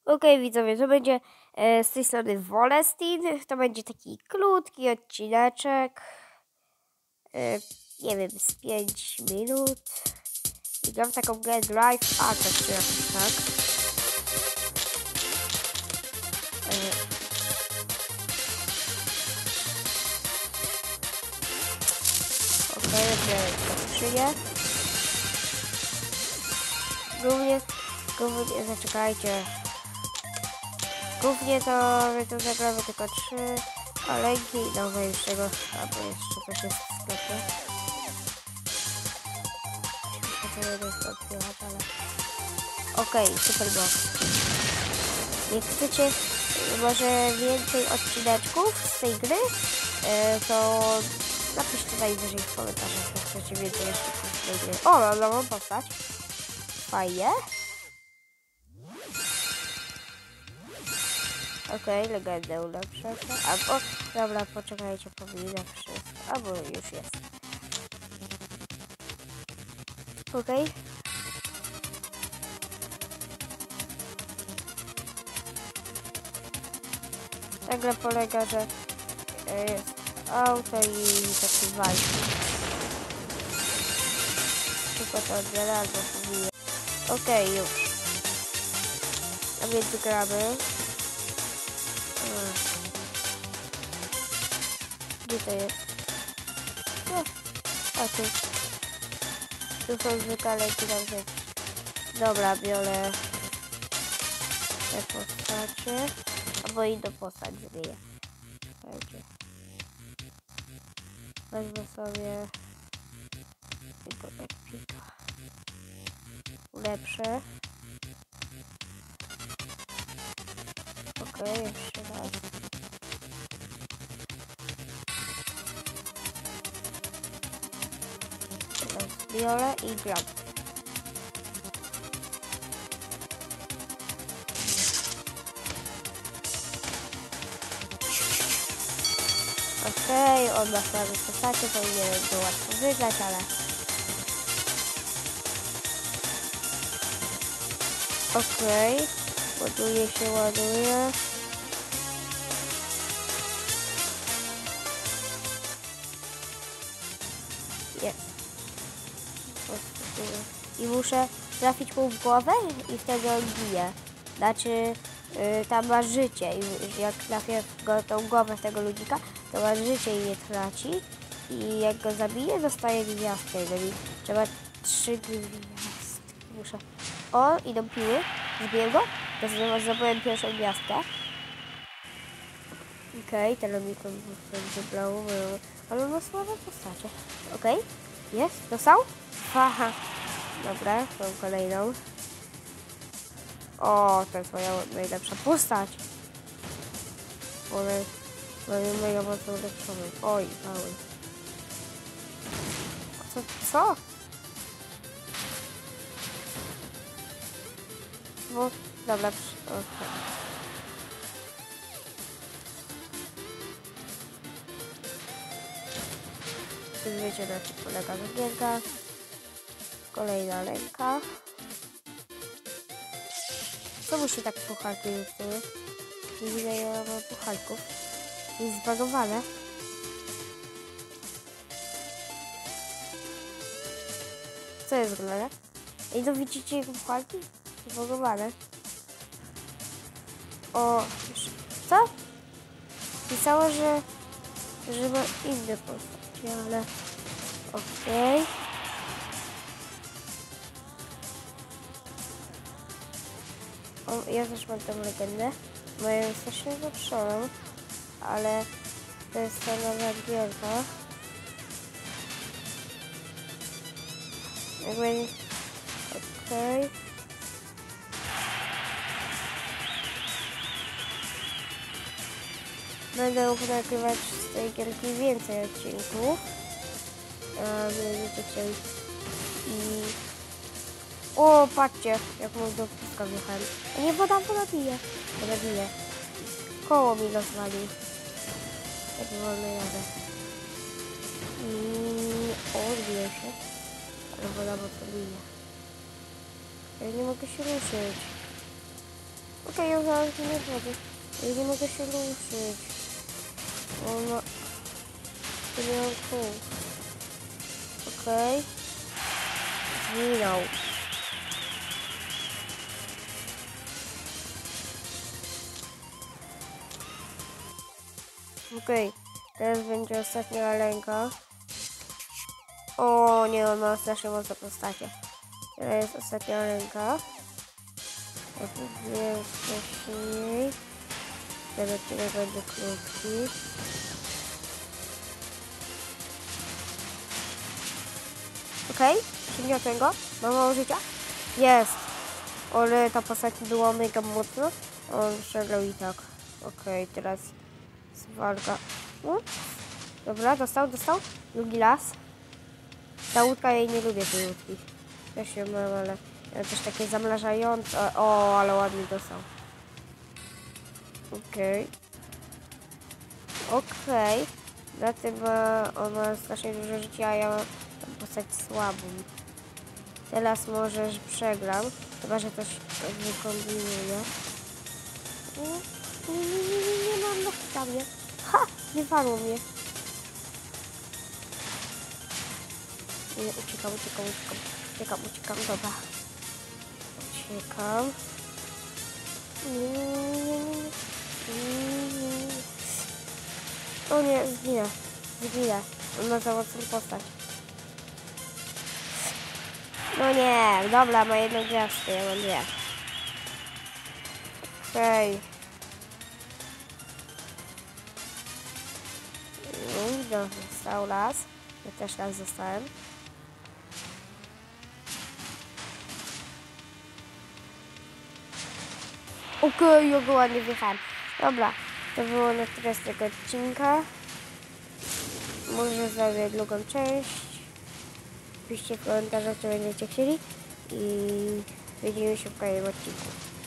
Okej, widzowie, to będzie z tej strony Wolestin. To będzie taki krótki odcineczek. Nie wiem, z 5 minut. I gram taką grę Drive Attack, czy jakoś tak. Okej, odbierę to skrzynię. Głównie, zaczekajcie. Głównie to my tu zagramy tylko 3 kolejki i do wejściego, albo jeszcze coś jest w sklepie. Okej, Superbox. Jak chcecie może więcej odcineczków z tej gry, to napiszcie najwyżej w komentarzach, jak chcecie więcej odcinków z tej gry. O, mam nową postać. Fajnie. Okej, legendę ulepszę. Albo, dobra, poczekajcie, powinna wszystko. Albo już jest. Okej. Ta gra polega, że jest auto i taki walki. Tylko to odbiera albo powinien. Okej, już. A więc gramy. Gdzie to jest? A tu. Tu są zwykłe leki na rzecz. Dobra, biorę te postacie. Albo i do postać zmienię. Wezmę sobie tego epika. Ulepszę. Okej, jeszcze raz. Teraz biorę i gram. Okej, on ma słabe postacie, to nie wiem, to łatwo wygrać, ale... Okej, ładuje. Jest. I muszę trafić mu w głowę i wtedy on bije. Znaczy, tam ma życie i jak trafię w tą głowę tego ludzika, to ma życie i nie traci. I jak go zabiję, dostaje gwiazdkę. I trzeba 3 gwiazdki. Muszę... O, idą piły. Zbiję go. To zdobyłem pierwszą gwiazdkę. Okej, ten mikron wybrał, ale ma słabe postacie. Okej, jest, dostał? Haha. Dobra, mam kolejną. O, to jest moja najlepsza postać. Mamy mega mocno ulepszoną. Oj, mały. Co? Bo, dobra, okay. Wiecie, na czym polega gierka. Kolejna ręka. Co musi tak pucharki zostały? Nie widzę, ja mam pucharków. Jest zbagowane. Co jest grane? Ej, no widzicie jego pucharki? Zbagowane. O, co? Pisało, że ma inne postacie, ale okej. Ja też mam tą legendę. Moją strasznie zaprzoną, ale to jest ta nowa gierka. Jakby... Okej. Będę mógł nagrywać z tej gierki więcej odcinków. Będziecie chcieli. I... O, patrzcie, jak mu do piska wjechałem. A nie, woda bije. Koło mi rozwalił. Tak wolno jadę. I... O, odbiję się. Ale woda mocno bije. Ja nie mogę się ruszyć. Okej, ja zaraz nie wchodzę. Ja nie mogę się ruszyć. Ona... To nie mam kół. Okej. Zginął. Okej. Teraz będzie ostatnia ręka. O nie, on ma strasznie mocne postacie. Teraz jest ostatnia ręka. Wiem wcześniej. Ten odcinek będzie krótki. Okej, przygniotłem go. Mam mało życia? Jest! Ale ta postać była mega mocna. On przegrał i tak. Okej, teraz jest walka. Dobra, dostał. Drugi las. Ta łódka, ja jej nie lubię, tej łódki. Też ją mam, ale też takie zamrażające. O, ale ładnie dostał. Okej. Na tym on ma strasznie dużo życia, a ja mam postać słabą. Teraz może przegram, chyba że coś wykombinuję. Nie mam na chytanie. Ha! Nie walło mnie. Nie, uciekam, dobra. Uciekam. O nie, zginę. On ma za mocną postać. No nie, dobra, ma jedną gwiazdkę, ja mam dwie. Okej. Został las. Ja też las zostałem. Okej, ja go ładnie wjechałem. Dobra, to było na tyle z tego odcinka. Może zrobię drugą część. Piszcie w komentarzach, co będziecie chcieli. I widzimy się w kolejnym odcinku.